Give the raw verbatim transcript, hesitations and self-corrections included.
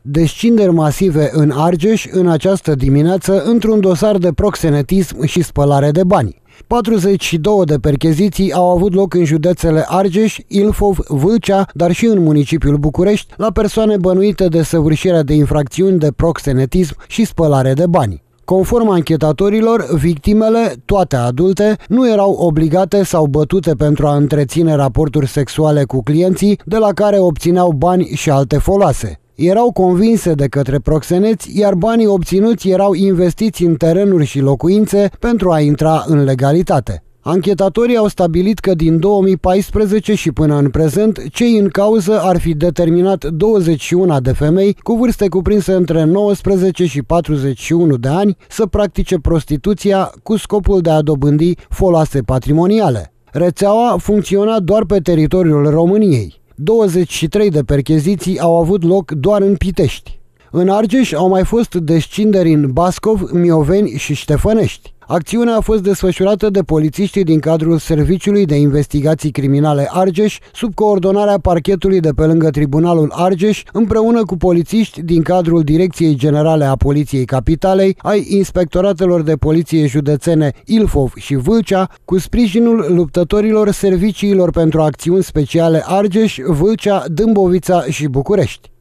Descinderi masive în Argeș în această dimineață într-un dosar de proxenetism și spălare de bani. patruzeci și două de percheziții au avut loc în județele Argeș, Ilfov, Vâlcea, dar și în municipiul București, la persoane bănuite de săvârșirea de infracțiuni de proxenetism și spălare de bani. Conform anchetatorilor, victimele, toate adulte, nu erau obligate sau bătute pentru a întreține raporturi sexuale cu clienții, de la care obțineau bani și alte foloase. Erau convinse de către proxeneți, iar banii obținuți erau investiți în terenuri și locuințe pentru a intra în legalitate. Anchetatorii au stabilit că din două mii paisprezece și până în prezent, cei în cauză ar fi determinat douăzeci și unu de femei cu vârste cuprinse între nouăsprezece și patruzeci și unu de ani să practice prostituția cu scopul de a dobândi foloase patrimoniale. Rețeaua funcționa doar pe teritoriul României. douăzeci și trei de percheziții au avut loc doar în Pitești. În Argeș au mai fost descinderi în Bascov, Mioveni și Ștefănești. Acțiunea a fost desfășurată de polițiștii din cadrul Serviciului de Investigații Criminale Argeș, sub coordonarea parchetului de pe lângă Tribunalul Argeș, împreună cu polițiști din cadrul Direcției Generale a Poliției Capitalei, ai inspectoratelor de poliție județene Ilfov și Vâlcea, cu sprijinul luptătorilor serviciilor pentru acțiuni speciale Argeș, Vâlcea, Dâmbovița și București.